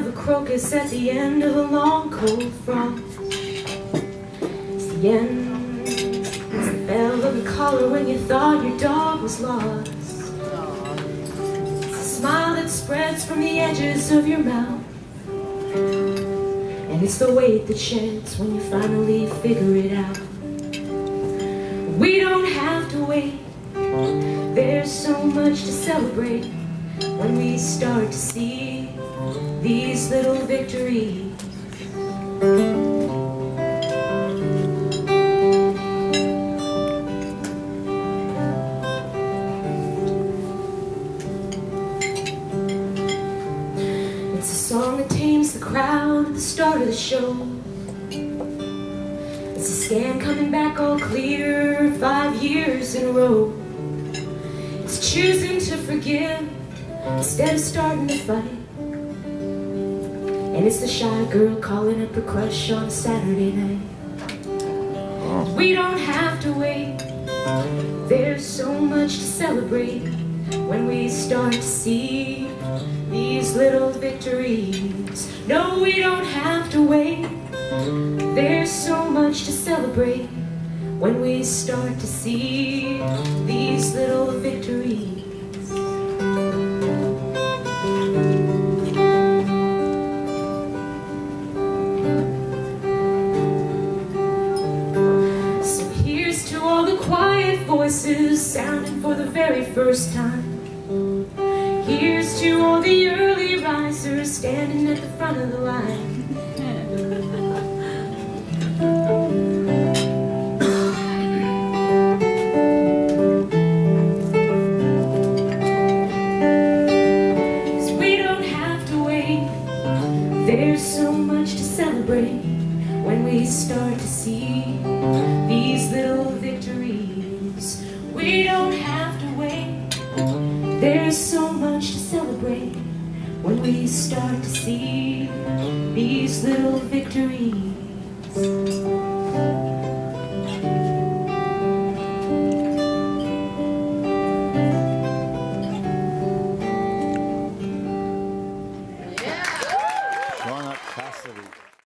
a crocus at the end of a long cold frost. It's the end, it's the bell of the collar when you thought your dog was lost. It's a smile that spreads from the edges of your mouth, and it's the weight that sheds when you finally figure it out. We don't have to wait, there's so much to celebrate when we start to see these little victories. It's a song that tames the crowd at the start of the show. It's a scan coming back all clear 5 years in a row. It's choosing to forgive instead of starting to fight. And it's the shy girl calling up her crush on a Saturday night. We don't have to wait, there's so much to celebrate when we start to see these little victories. No, we don't have to wait, there's so much to celebrate when we start to see these little victories. So here's to all the quiet voices sounding for the very first time. Here's to all the early risers standing at the front of the line. There's so much to celebrate when we start to see these little victories. We don't have to wait, there's so much to celebrate when we start to see these little victories.